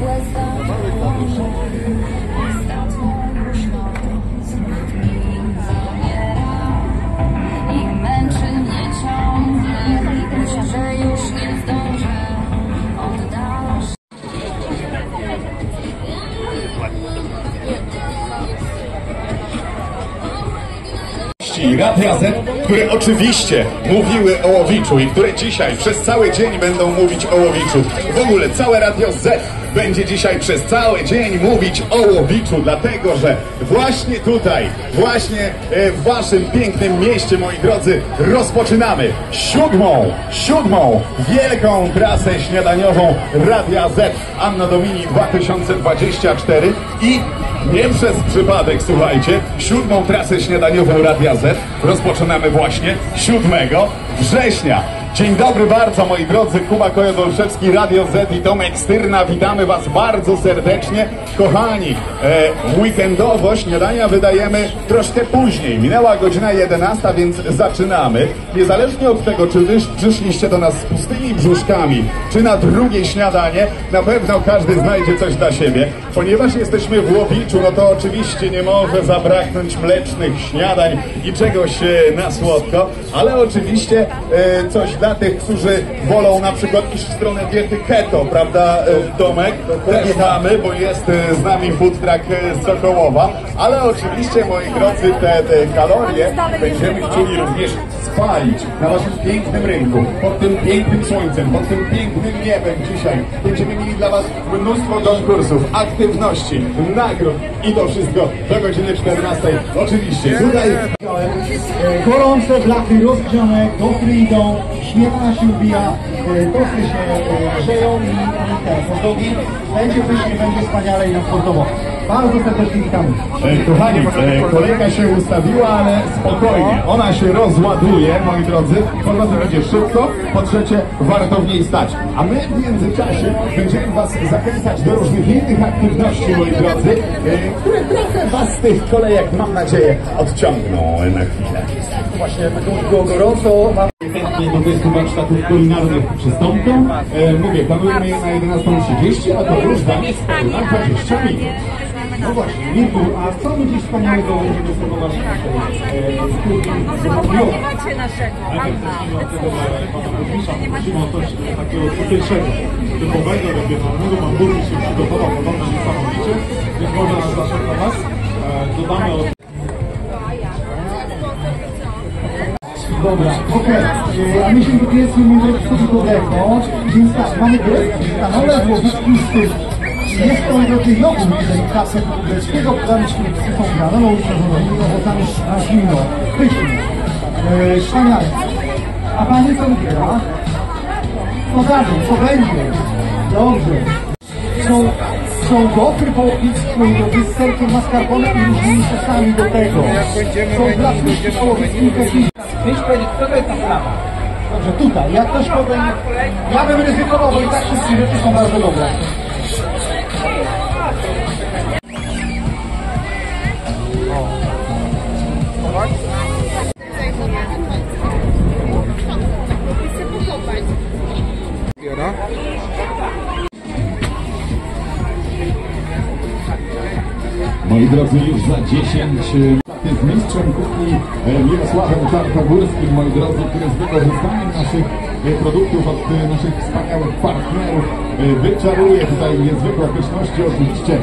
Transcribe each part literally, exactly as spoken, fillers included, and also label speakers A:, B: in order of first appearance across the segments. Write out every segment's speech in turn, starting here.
A: Radia Z, które oczywiście mówiły o Łowiczu i które dzisiaj przez cały dzień będą mówić o Łowiczu. W ogóle całe Radio Z będzie dzisiaj przez cały dzień mówić o Łowiczu, dlatego że właśnie tutaj, właśnie w waszym pięknym mieście, moi drodzy, rozpoczynamy siódmą, siódmą wielką trasę śniadaniową Radia Z Anno Domini dwa tysiące dwadzieścia cztery i nie przez przypadek, słuchajcie, siódmą trasę śniadaniową Radia Z rozpoczynamy właśnie siódmego września. Dzień dobry bardzo, moi drodzy, Kuba Kojodolszewski, Radio Z i Tomek Styrna. Witamy was bardzo serdecznie. Kochani, e, weekendowo śniadania wydajemy troszkę później. Minęła godzina jedenasta, więc zaczynamy. Niezależnie od tego, czy wy przyszliście do nas z pustymi brzuszkami, czy na drugie śniadanie, na pewno każdy znajdzie coś dla siebie. Ponieważ jesteśmy w Łowiczu, no to oczywiście nie może zabraknąć mlecznych śniadań i czegoś e, na słodko, ale oczywiście e, coś dla tych, którzy wolą na przykład iść w stronę diety keto, prawda, Tomek? Też mamy, bo jest z nami food truck z Sokołowa, ale oczywiście, moi drodzy, te, te kalorie będziemy chcieli również spalić na waszym pięknym rynku, pod tym pięknym słońcem, pod tym pięknym niebem dzisiaj. Będziemy mieli dla was mnóstwo konkursów, aktywności, nagród i to wszystko do godziny czternastej. Oczywiście tutaj
B: gorące blachy rozgrzane, gofry idą, śmietana się ubija, tosty się grzeją i, i te hotdogi. Będzie pysznie, będzie wspaniale i na sportowo. Bardzo serdecznie witamy.
A: E, kochani, e, kolejka się ustawiła, ale spokojnie. Ona się rozładuje, moi drodzy. Po drodze będzie szybko, po trzecie warto w niej stać. A my w międzyczasie będziemy was zachęcać do różnych innych aktywności, moi drodzy, e, które trochę was z tych kolejek, mam nadzieję, odciągną na chwilę.
B: Właśnie tak było gorąco.
A: Chętnie do testu warsztatów kulinarnych przystąpią. E, mówię, planujemy je na jedenastą trzydzieści, a to już dla jest na dwadzieścia minut.
B: No właśnie, Mirku, a co my dziś wspaniałego będziemy spróbować dzisiaj?
C: No nie macie naszego, Anna.
D: Prosimy o coś takiego tutejszego, typowego, regionalnego. Pan burmistrz się przygotował podobno niesamowicie, więc może nas zaczeka nas. Dodamy od...
B: Dobra, okej. Okay. A my się powiedzmy, może coś podobnego. Więc tak, mamy stanowe złowiski z tym. Jest to rodzaj jogurt, jeżeli klasę tureckiego, podamy z tą granolą uszerzoną, owocami na zimno, pysznie, e, szanianie. A pani co wybiera? No dobrze, co będzie? Dobrze. Są, są gofry po opicku, z serkiem mascarpone i różnymi sosami do tego. Są placówki połowieckim kopicy. Chcesz powiedzieć, co to jest ta sprawa? Dobrze, tutaj, jak ktoś powie, ja bym ryzykował, bo i tak wszystkie rzeczy są bardzo dobre.
A: Moi drodzy, już za dziesięć z mistrzem kuchni Mirosławem Czarnogórskim, moi drodzy, który z wykorzystaniem naszych produktów od naszych wspaniałych partnerów wyczaruje tutaj niezwykłe pyszności oczywiście.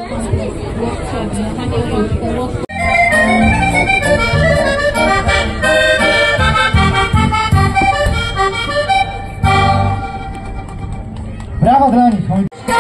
B: Brawa dla nich!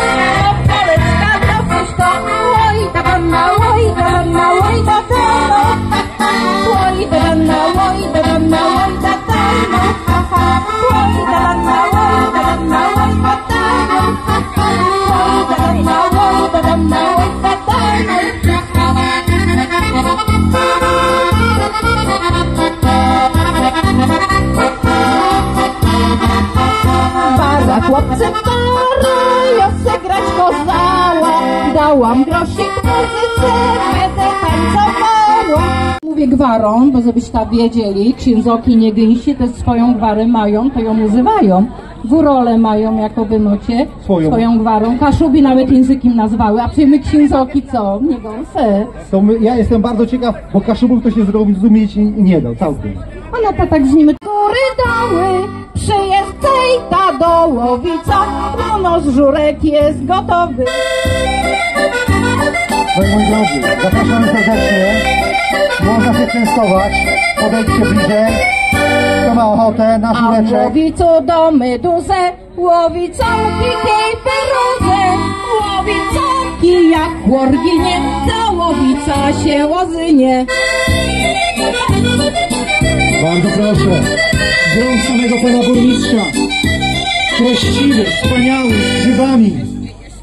E: Para chłopcy para, ja se grać kozała, dałam grosik muzyce, będę tańcowała.
F: sobie gwarą, bo żebyście tam wiedzieli, księdzoki nie gęsi też swoją gwarę mają, to ją używają. Górole mają jako wymocie swoją, swoją gwarą. Kaszubi nawet językiem nazwały, a przyjmy księdzoki co? Nie gąsę.
B: To my, ja jestem bardzo ciekaw, bo Kaszubów to się zrozumieć nie da, całkiem.
F: A no to tak brzmimy. Góry doły, przyjeżdżaj ta dołowica, no z żurek jest gotowy.
B: No i moi drodzy, zapraszamy serdecznie, można się częstować, podejdźcie bliżej, kto ma ochotę, na
F: A
B: żureczek.
F: łowicu do meduzę, łowicąki kejperuzę, łowicąki jak chłorginie, ta łowica się łozynie.
B: Bardzo proszę, grąd samego pana burmistrza, treściwy, wspaniały, z grzybami.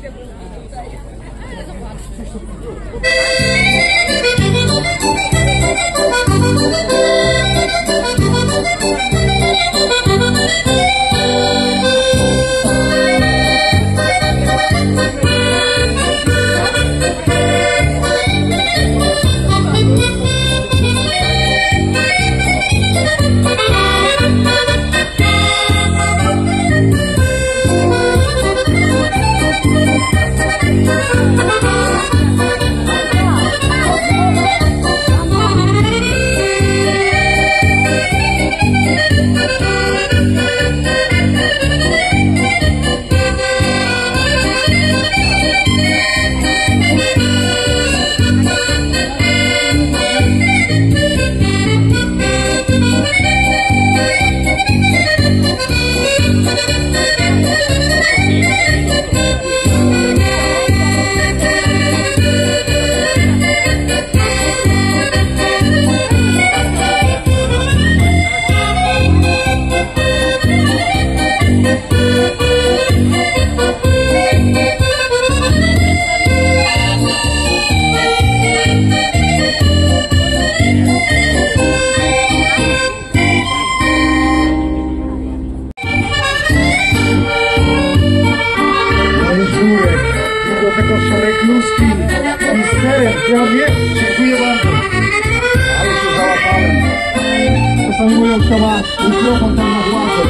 B: Dziękuję bardzo. Ale się załapałem. Czasami mówią, kto ma mikrofon tam na władzę.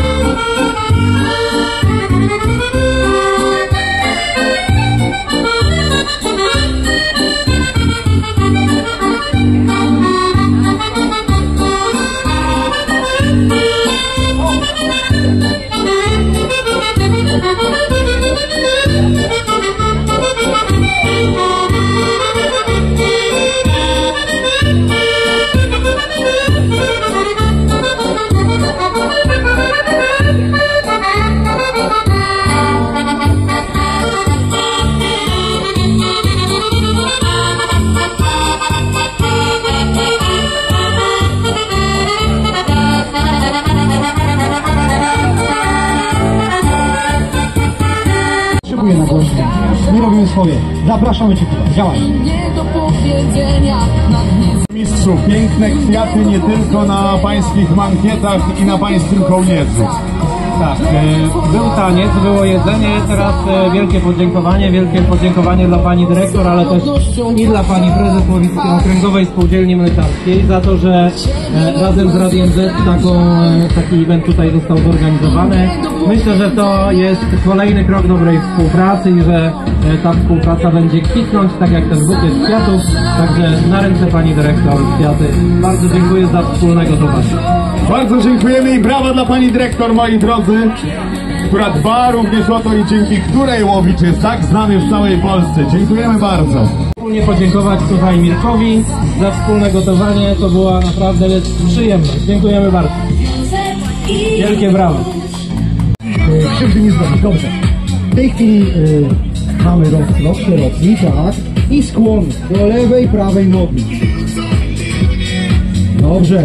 B: Na głośno. Nie robimy swoje. Zapraszamy Cię tutaj. Działaj.
A: Mistrzu, piękne kwiaty nie tylko na pańskich mankietach i na pańskim kołnierzu.
G: Tak, był taniec, było jedzenie, teraz wielkie podziękowanie, wielkie podziękowanie dla pani dyrektor, ale też i dla pani prezes Łowickiej Okręgowej Spółdzielni Mleczarskiej za to, że razem z Radiem Z taką, taki event tutaj został zorganizowany. Myślę, że to jest kolejny krok dobrej współpracy i że ta współpraca będzie kwitnąć, tak jak ten bukiet kwiatów. Także na ręce pani dyrektor kwiaty. Bardzo dziękuję za wspólne gotowanie.
A: Bardzo dziękujemy i brawa dla pani dyrektor, moi drodzy, która dba również o to i dzięki której Łowicz jest tak znany w całej Polsce. Dziękujemy bardzo.
G: Wspólnie podziękować tutaj Mirkowi za wspólne gotowanie. To była naprawdę przyjemność. Dziękujemy bardzo. Wielkie brawo.
B: Krzywdy nie zrobi. Dobrze. W tej chwili y, mamy rozkrok szeroki, tak? I skłon do lewej, prawej nogi. Dobrze.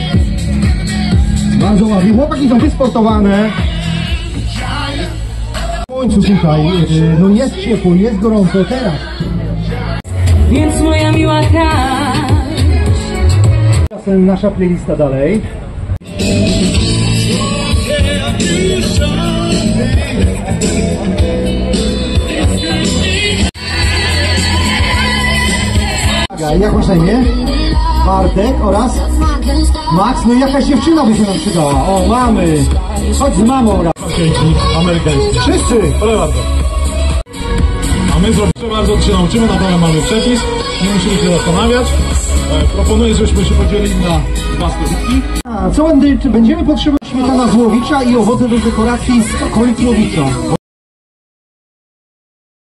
B: Bardzo ładnie. Chłopaki są wysportowane. W końcu słuchaj, y, no jest ciepło, jest gorąco teraz.
C: Więc moja miła Kaś.
B: Czasem nasza playlista dalej. Jak masz na imię? Bartek oraz Max, no i jakaś dziewczyna by się nam przydała. O, mamy. Chodź z mamą.
D: Piękni, amerykański.
B: Wszyscy.
D: Proszę bardzo. A my zrobimy bardzo, się nauczymy, na dole mamy przepis, nie musimy się zastanawiać. E, proponuję, żebyśmy się podzielili na dwa stoliki.
B: A co będę, czy będziemy potrzebować śmietana z Łowicza i owoce do dekoracji z okolic Łowicza?